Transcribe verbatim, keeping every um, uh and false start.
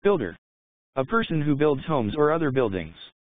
Builder. A person who builds homes or other buildings.